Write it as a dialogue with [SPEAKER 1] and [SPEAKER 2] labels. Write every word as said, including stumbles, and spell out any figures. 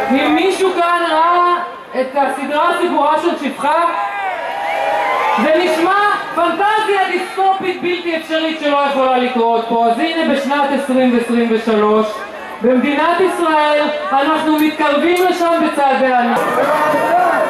[SPEAKER 1] אם מישהו כאן ראה את הסדרה סיפורה של שפחה, זה נשמע פנטזיה דיסטופית בלתי אפשרית שלא יכולה לקרות פה. אז הנה בשנת עשרים עשרים ושלוש במדינת ישראל אנחנו מתקרבים לשם בצעדי ענק.